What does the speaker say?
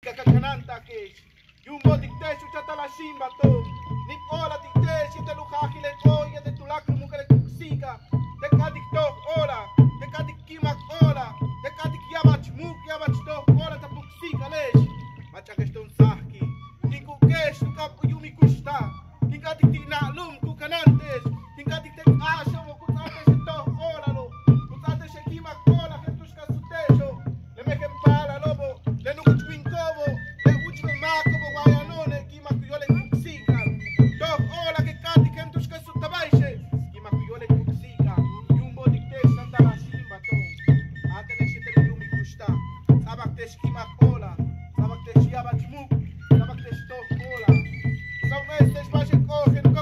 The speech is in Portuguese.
Kakakananta kesh. Yung botik tesh ucha tala shimba to. Nip ola tik tesh te lukaki le koya te tulak mo kale tuksika. Te kadik to ola. Te kadik kimak ola. Te kadik yabach muk yabach to ola ta tuksika lesh. Macha keston sahki. Ninku kesh tu kapu yumi kusta. Tinkadik tinalum ku kanantes. Tinkadik te asha mo kutate se to ola lo. Kutate se kimak ola ke tuska sutejo. Le meken pala lobo. Le nuku twinkobo. Le uchme makobo wayanone kimak yole tuksika. To ola ke kati kem tuska sutabaishe. Kimak yole tuksika. Yumbo dikte santa la simba to. Atene se te yumi kusta. Sabak te kimak ola. Sabak te yabach muk. Sabak te to ola. São estes mais que correm